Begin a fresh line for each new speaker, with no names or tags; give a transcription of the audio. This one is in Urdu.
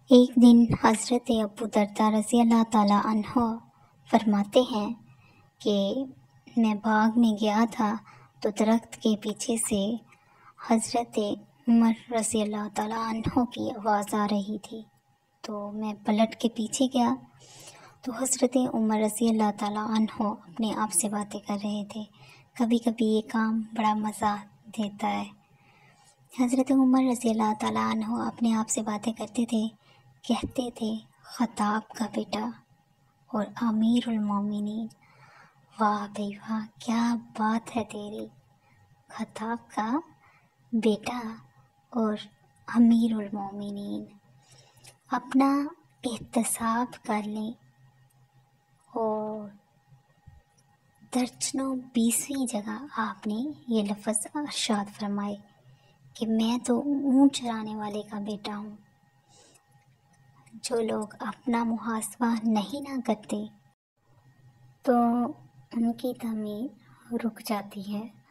ایک دن حضرت ابو درداء رضی اللہ تعالیٰ عنہ فرماتے ہیں کہ میں باغ میں گیا تھا تو درخت کے پیچھے سے حضرت عمر رضی اللہ تعالیٰ عنہ کی آواز آ رہی تھی، تو میں پلٹ کے پیچھے گیا تو حضرت عمر رضی اللہ تعالیٰ عنہ اپنے آپ سے باتیں کر رہے تھے۔ کبھی کبھی یہ کام بڑا مزہ دیتا ہے۔ حضرت عمر رضی اللہ تعالیٰ عنہ اپنے آپ سے باتیں کرتے تھے، کہتے تھے خطاب کا بیٹا اور امیر المومنین، واہ بھئی واہ، کیا بات ہے تیری، خطاب کا بیٹا اور امیر المومنین، اپنا احتساب کر لیں۔ اور درجنوں 20ویں جگہ آپ نے یہ لفظ ارشاد فرمائے کہ میں تو اونٹ چرانے والے کا بیٹا ہوں۔ جو لوگ اپنا محاسبہ نہیں نہ کرتے تو ان کی تعمیر رک جاتی ہے۔